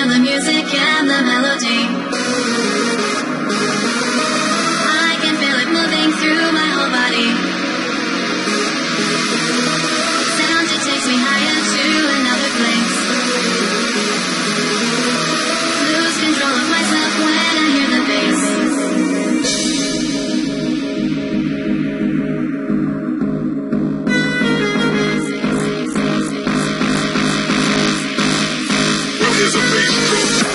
the music and the melody. I can feel it moving through my whole body. Sound, it takes me higher to another place. Lose control of myself when I hear the bass. Well, here's a bass drum.